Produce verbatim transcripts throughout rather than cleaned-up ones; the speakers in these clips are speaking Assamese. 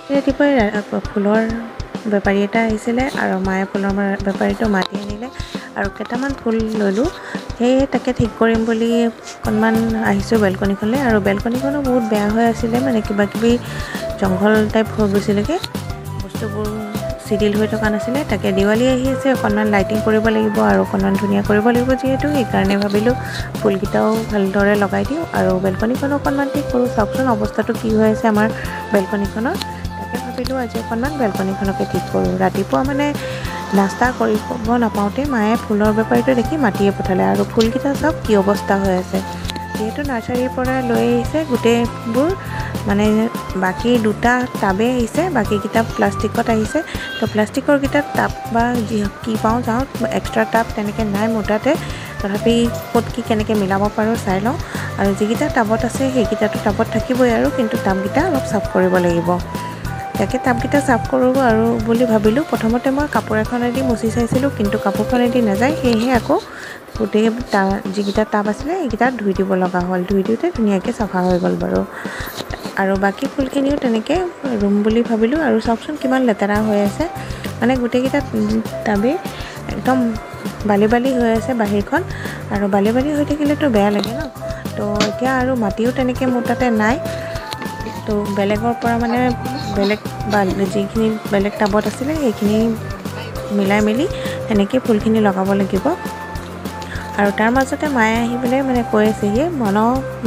ৰাতিপুৱাই ফুলৰ বেপাৰী এটা আহিছিলে আৰু মায়ে ফুলৰ বেপাৰীটো মাতি আনিলে আৰু কেইটামান ফুল ল'লোঁ। সেয়ে তাকে ঠিক কৰিম বুলি অকণমান আহিছোঁ বেলকনিখনলৈ। আৰু বেলকনিখনো বহুত বেয়া হৈ আছিলে, মানে কিবা কিবি জংঘল টাইপ হৈ গৈছিলেগৈ, বস্তুবোৰ চিডিল হৈ থকা নাছিলে। তাকে দিৱালী আহি আছে, অকণমান লাইটিং কৰিব লাগিব আৰু অকণমান ধুনীয়া কৰিব লাগিব যিহেতু, সেইকাৰণে ভাবিলোঁ ফুলকেইটাও ভালদৰে লগাই দিওঁ আৰু বেলকনিখনো অকণমান ঠিক কৰোঁ। চাওকচোন অৱস্থাটো কি হৈ আছে আমাৰ বেলকনিখনৰ। তাকে ভাবিলোঁ আজি অকণমান বেলকনিখনকে ঠিক কৰোঁ। ৰাতিপুৱা মানে নাস্তা কৰিব নাপাওঁতে মায়ে ফুলৰ বেপাৰীটো দেখি মাতিয়ে পঠালে। আৰু ফুলকেইটা চাওক কি অৱস্থা হৈ আছে, যিহেতু নাৰ্চাৰীৰ পৰা লৈ আহিছে গোটেইবোৰ, মানে বাকী দুটা টাবেই আহিছে, বাকীকেইটা প্লাষ্টিকত আহিছে। তো প্লাষ্টিকৰ কেইটা টাব বা যি কি পাওঁ যাওঁ, এক্সট্ৰা টাব তেনেকৈ নাই মোৰ তাতে। তথাপি ক'ত কি কেনেকৈ মিলাব পাৰোঁ চাই লওঁ। আৰু যিকেইটা টাবত আছে সেইকেইটাতো টাবত থাকিবই আৰু, কিন্তু টাবকেইটা অলপ চাফ কৰিব লাগিব। তাকে টাবকেইটা চাফ কৰোঁ আৰু বুলি ভাবিলোঁ। প্ৰথমতে মই কাপোৰ এখনেদি মুচি চাইছিলোঁ, কিন্তু কাপোৰখনেদি নাযায়, সেয়েহে আকৌ গোটেই টা যিকেইটা টাব আছিলে সেইকেইটা ধুই দিব লগা হ'ল। ধুই দিওঁতে ধুনীয়াকৈ চাফা হৈ গ'ল বাৰু। আৰু বাকী ফুলখিনিও তেনেকৈ ৰুম বুলি ভাবিলোঁ। আৰু চাওকচোন কিমান লেতেৰা হৈ আছে, মানে গোটেইকেইটা টাবেই একদম বালি বালি হৈ আছে বাহিৰখন। আৰু বালি বালি হৈ থাকিলেতো বেয়া লাগে ন। তো এতিয়া আৰু মাটিও তেনেকৈ মোৰ তাতে নাই, তো বেলেগৰ পৰা মানে বেলেগ বা যিখিনি বেলেগ টাবত আছিলে সেইখিনি মিলাই মেলি সেনেকৈ ফুলখিনি লগাব লাগিব। আৰু তাৰ মাজতে মায়ে আহি পেলাই মানে কৈ আছেহি মন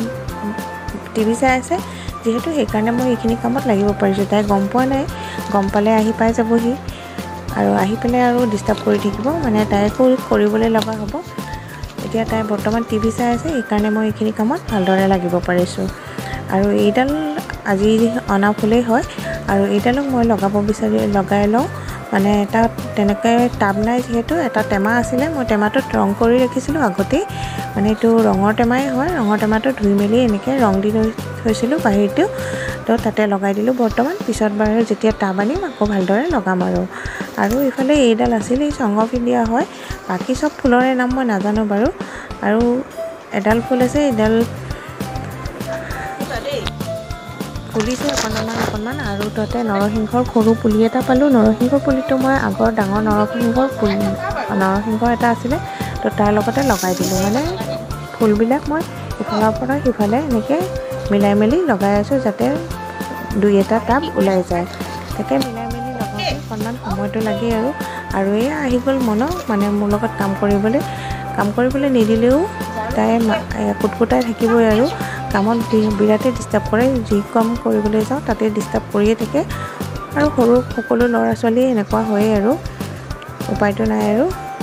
টিভি চাই আছে যিহেতু, সেইকাৰণে মই এইখিনি কামত লাগিব পাৰিছোঁ। তাই গম পোৱা নাই, গম পালে আহি পাই যাবহি আৰু আহি পেলাই আৰু ডিষ্টাৰ্ব কৰি থাকিব, মানে তাইকো কৰিবলৈ লগা হ'ব। এতিয়া তাই বৰ্তমান টিভি চাই আছে, সেইকাৰণে মই এইখিনি কামত ভালদৰে লাগিব পাৰিছোঁ। আৰু এইডাল আজি অনা ফুলেই হয়, আৰু এইডালক মই লগাব বিচাৰি লগাই লওঁ। মানে এটা তেনেকৈ টাব নাই যিহেতু, এটা টেমা আছিলে, মই টেমাটোত ৰং কৰি ৰাখিছিলোঁ আগতেই, মানে এইটো ৰঙৰ টেমাই হয়। ৰঙৰ টেমাটো ধুই মেলি এনেকৈ ৰং দি থৈছিলোঁ বাহিৰটো, তো তাতে লগাই দিলোঁ বৰ্তমান। পিছত বাৰু যেতিয়া টাব আনিম আকৌ ভালদৰে লগাম আৰু। আৰু ইফালে এইডাল আছিলেই চং অফ ইণ্ডিয়া হয়, বাকী চব ফুলৰে নাম মই নাজানো বাৰু। আৰু এডাল ফুল আছে, এডাল ফুলিছে অকণমান অকণমান। আৰু তাতে নৰসিংহৰ সৰু পুলি এটা পালোঁ। নৰসিংহৰ পুলিটো মই আগৰ ডাঙৰ নৰসিংহৰ পুলি নৰসিংহ এটা আছিলে, তো তাৰ লগতে লগাই দিলোঁ। মানে ফুলবিলাক মই ইফালৰ পৰা সিফালে এনেকৈ মিলাই মেলি লগাই আছোঁ, যাতে দুই এটা টাব ওলাই যায়। তাকে মিলাই মেলি লগাওঁতে অকণমান সময়টো লাগে আৰু। আৰু এয়া আহি গ'ল মন, মানে মোৰ লগত কাম কৰিবলৈ কাম কৰিবলৈ নিদিলেও তাই কুটকুটাই থাকিবই আৰু। কামত বিৰাটেই ডিষ্টাৰ্ব কৰে, যি কাম কৰিবলৈ যাওঁ তাতে ডিষ্টাৰ্ব কৰিয়ে থাকে। আৰু সৰু সকলো ল'ৰা ছোৱালী এনেকুৱা হয়েই আৰু, উপায়টো নাই আৰু।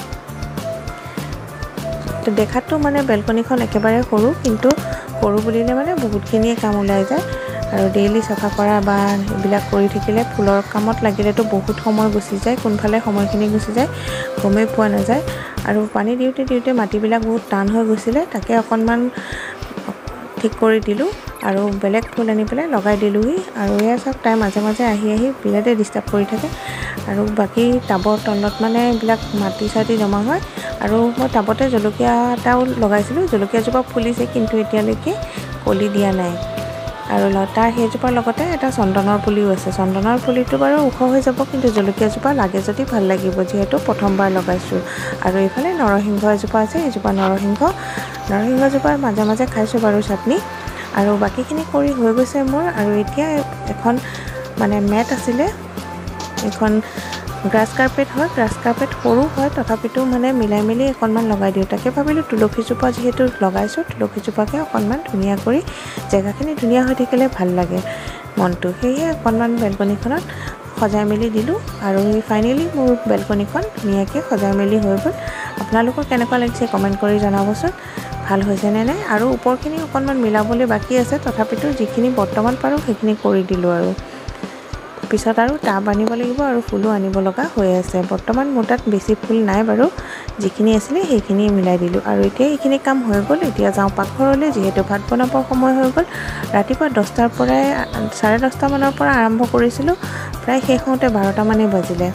তো দেখাততো মানে বেলকনিখন একেবাৰে সৰু, কিন্তু সৰু বুলিলে মানে বহুতখিনিয়ে কাম ওলাই যায়। আৰু ডেইলি চাফা কৰা বা এইবিলাক কৰি থাকিলে, ফুলৰ কামত লাগিলেতো বহুত সময় গুচি যায়, কোনফালে সময়খিনি গুচি যায় গমেই পোৱা নাযায়। আৰু পানী দিওঁতে দিওঁতে মাটিবিলাক বহুত টান হৈ গৈছিলে, তাকে অকণমান ঠিক কৰি দিলোঁ আৰু বেলেগ ফুল আনি পেলাই লগাই দিলোঁহি। আৰু এয়া চাওক তাই মাজে মাজে আহি আহি বিৰাটেই ডিষ্টাৰ্ব কৰি থাকে। আৰু বাকী টাবৰ তলত মানে এইবিলাক মাটি চাটি জমা হয়। আৰু মই টাবতে জলকীয়া এটাও লগাইছিলোঁ, জলকীয়াজোপা ফুলিছে, কিন্তু এতিয়ালৈকে কলি দিয়া নাই। আৰু তাৰ সেইজোপাৰ লগতে এটা চন্দনৰ পুলিও আছে। চন্দনৰ পুলিটো বাৰু ওখ হৈ যাব, কিন্তু জলকীয়াজোপা লাগে যদি ভাল লাগিব, যিহেতু প্ৰথমবাৰ লগাইছোঁ। আৰু এইফালে নৰসিংহ এজোপা আছে, এইজোপা নৰসিংহ নৰসিংহজোপাৰ মাজে মাজে খাইছোঁ বাৰু চাটনি। আৰু বাকীখিনি কৰি হৈ গৈছে মোৰ। আৰু এতিয়া এখন মানে মেট আছিলে, এখন গ্ৰাছ কাৰ্পেট হয়, গ্ৰাছ কাৰ্পেট সৰু হয়, তথাপিতো মানে মিলাই মেলি অকণমান লগাই দিওঁ। তাকে ভাবিলোঁ তুলসীজোপা যিহেতু লগাইছোঁ, তুলসীজোপাকে অকণমান ধুনীয়া কৰি জেগাখিনি ধুনীয়া হৈ থাকিলে ভাল লাগে মনটো, সেয়েহে অকণমান বেলকনিখনত সজাই মেলি দিলোঁ। আৰু ফাইনেলি মোৰ বেলকনিখন ধুনীয়াকৈ সজাই মেলি হৈ গ'ল। আপোনালোকৰ কেনেকুৱা লাগিছে কমেণ্ট কৰি জনাবচোন, ভাল হৈছেনে নাই। আৰু ওপৰখিনি অকণমান মিলাবলৈ বাকী আছে, তথাপিতো যিখিনি বৰ্তমান পাৰোঁ সেইখিনি কৰি দিলোঁ। আৰু পিছত আৰু টাব আনিব লাগিব আৰু ফুলো আনিব লগা হৈ আছে। বৰ্তমান মোৰ তাত বেছি ফুল নাই বাৰু, যিখিনি আছিলে সেইখিনি মিলাই দিলোঁ। আৰু এতিয়া এইখিনি কাম হৈ গ'ল। এতিয়া যাওঁ পাকঘৰলৈ, যিহেতু ভাত বনাবৰ সময় হৈ গ'ল। ৰাতিপুৱা দহটাৰ পৰাই চাৰে দহটামানৰ পৰা আৰম্ভ কৰিছিলোঁ, প্ৰায় শেষ হওঁতে বাৰটামানেই বাজিলে।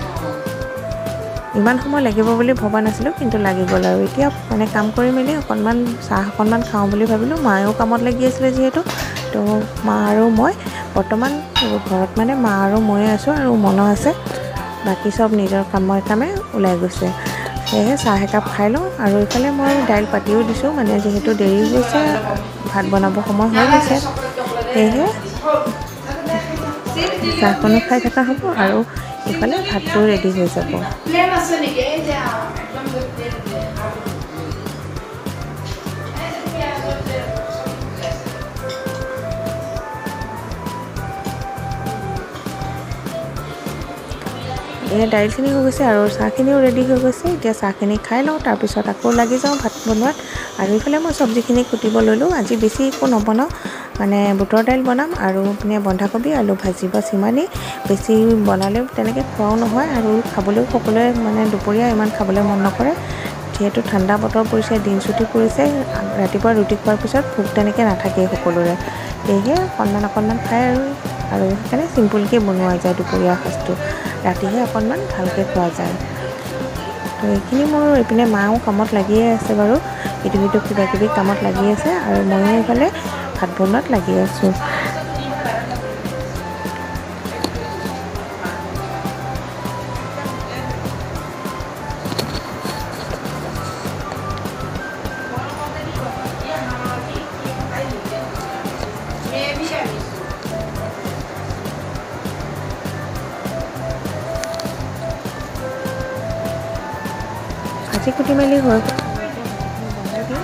ইমান সময় লাগিব বুলি ভবা নাছিলোঁ, কিন্তু লাগি গ'ল। আৰু এতিয়া মানে কাম কৰি মেলি অকণমান চাহ অকণমান খাওঁ বুলি ভাবিলোঁ। মায়েও কামত লাগি আছিলে যিহেতু, তো মা আৰু মই বৰ্তমান ঘৰত মানে মা আৰু মই আছোঁ আৰু মনো আছে, বাকী চব নিজৰ কামৰ কামে ওলাই গৈছে। সেয়েহে চাহ একাপ খাই লওঁ আৰু এইফালে মই দাইল পাতিও দিছোঁ, মানে যিহেতু দেৰি হৈছে ভাত বনাব সময় হৈ গৈছে, সেয়েহে চাহকণো খাই থকা হ'ব আৰু এইফালে ভাতটো ৰেডি হৈ যাব। এয়া দাইলখিনি হৈ গৈছে আৰু চাহখিনিও ৰেডি হৈ গৈছে। এতিয়া চাহখিনি খাই লওঁ, তাৰপিছত আকৌ লাগি যাওঁ ভাত বনোৱাত। আৰু এইফালে মই চব্জিখিনি কুটিব ল'লোঁ। আজি বেছি একো নবনাওঁ, মানে বুটৰ দাইল বনাম আৰু মানে বন্ধাকবি আলু ভাজি বা সিমানেই, বেছি বনালেও তেনেকৈ খোৱাও নহয় আৰু খাবলৈও সকলোৱে মানে দুপৰীয়া ইমান খাবলৈ মন নকৰে। যিহেতু ঠাণ্ডা বতৰ পৰিছে, দিন চুটি পৰিছে, ৰাতিপুৱা ৰুটি খোৱাৰ পিছত ভোক তেনেকৈ নাথাকেই সকলোৰে, সেয়েহে অকণমান অকণমান খায় আৰু আৰু সেইকাৰণে চিম্পুলকৈ বনোৱা যায় দুপৰীয়া সাঁজটো, ৰাতিহে অকণমান ভালকৈ খোৱা যায়। তো এইখিনি মোৰ এইপিনে মাও কামত লাগিয়ে আছে বাৰু, ইটো সিটো কিবা কিবি কামত লাগি আছে আৰু ময়ো এইফালে ভাত বনোৱাত লাগি আছোঁ। ভাজি কুটি মেলি হৈ গ'ল, বনাই দিওঁ।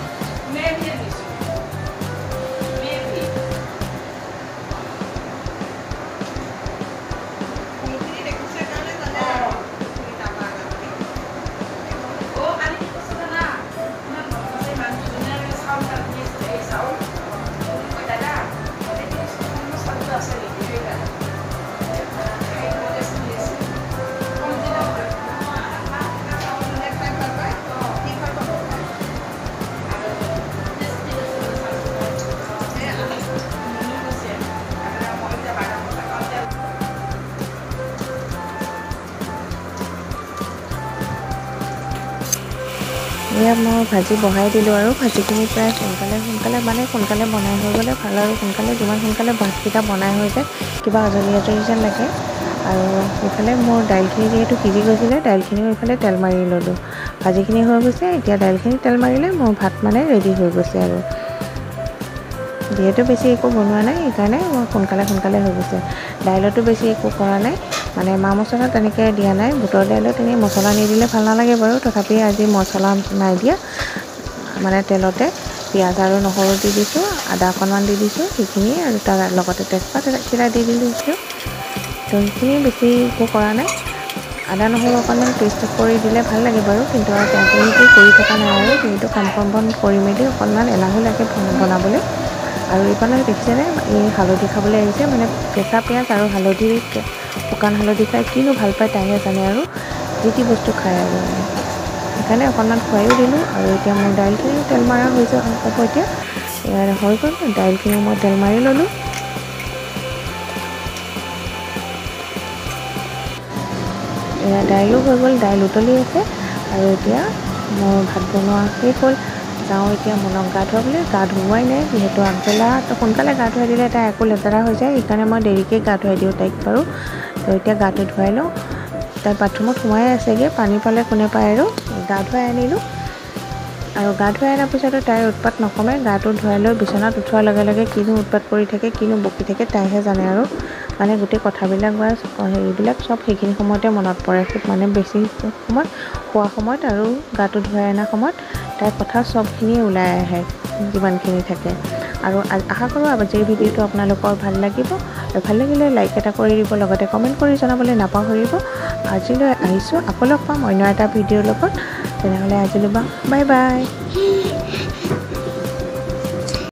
এয়া মই ভাজি বহাই দিলোঁ আৰু ভাজিখিনি প্ৰায় সোনকালে সোনকালে মানে সোনকালে বনাই হৈ গ'লে ভাল আৰু সোনকালে যিমান সোনকালে ভাতকেইটা বনাই হৈ যায় কিবা আজৰি আজৰি যেন লাগে। আৰু এইফালে মোৰ দাইলখিনি যিহেতু সিজি গৈছিলে, দাইলখিনিও এইফালে তেল মাৰি ল'লোঁ। ভাজিখিনি হৈ গৈছে, এতিয়া দাইলখিনি তেল মাৰিলে মোৰ ভাত মানে ৰেডি হৈ গৈছে আৰু যিহেতু বেছি একো বনোৱা নাই সেইকাৰণে মই সোনকালে সোনকালে হৈ গৈছে। দাইলতো বেছি একো কৰা নাই, মানে মা মছলা তেনেকৈ দিয়া নাই। বুটৰ দাইলত এনেই মছলা নিদিলে ভাল নালাগে বাৰু, তথাপি আজি মছলা নাই দিয়া, মানে তেলতে পিঁয়াজ আৰু নহৰু দি দিছোঁ, আদা অকণমান দি দিছোঁ, সেইখিনি আৰু তাৰ লগতে তেজপাত এখিলা দি দিছোঁ। তো সেইখিনি বেছি একো কৰা নাই। আদা নহৰু অকণমান পেষ্ট কৰি দিলে ভাল লাগে বাৰু, কিন্তু আৰু তেনেকৈ কৰি থকা নাই আৰু যিহেতু কাম কম বন কৰি মেলি অকণমান এলাহো লাগে বনাবলৈ। আৰু এইফালে দেখিছেনে এই হালধি খাবলৈ আহিছে, মানে কেঁচা পিঁয়াজ আৰু হালধি, শুকান হালধি খাই কিনো ভাল পায় তাইহে জানে, আৰু যি টি বস্তু খায় আৰু সেইকাৰণে অকণমান খুৱাইও দিলোঁ। আৰু এতিয়া মোৰ দাইলখিনিও তেল মৰা হৈ যাব এতিয়া, হৈ গ'ল দাইলখিনিও মই তেল মাৰি ল'লোঁ। এয়া দাইলো হৈ গ'ল, দাইল উতলি আছে আৰু এতিয়া মোৰ ভাত বনোৱা শেষ হ'ল। যাওঁ এতিয়া মনক গা ধুৱাবলৈ, গা ধুওৱাই নাই যিহেতু আগবেলা সোনকালে গা ধুৱাই দিলে তাই একো লেতেৰা হৈ যায়, সেইকাৰণে মই দেৰিকৈ গা ধুৱাই দিওঁ তাইক বাৰু। তো এতিয়া গাটো ধুৱাই লওঁ, তাই বাথৰুমত সোমাই আছেগৈ, পানী পালে কোনে পায় আৰু গা ধুৱাই আনিলোঁ। আৰু গা ধুৱাই অনাৰ পিছতো তাইৰ উৎপাত নকমে, গাটো ধুৱাই লৈ বিচনাত উঠোৱাৰ লগে লগে কিনো উৎপাত কৰি থাকে, কিনো বকি থাকে তাইহে জানে আৰু মানে গোটেই কথাবিলাক বা হেৰিবিলাক চব সেইখিনি সময়তে মনত পৰে, মানে বেছি সময়ত শোৱা সময়ত আৰু গাটো ধুৱাই অনাৰ সময়ত তাইৰ কথা চবখিনিয়ে ওলাই আহে যিমানখিনি থাকে। আৰু আশা কৰোঁ আজিৰ ভিডিঅ'টো আপোনালোকৰ ভাল লাগিব, আৰু ভাল লাগিলে লাইক এটা কৰি দিব, লগতে কমেণ্ট কৰি জনাবলৈ নাপাহৰিব। আজিলৈ আহিছোঁ, আকৌ লগ পাম অন্য এটা ভিডিঅ'ৰ লগত। তেনেহ'লে আজিলৈ বাই বাই।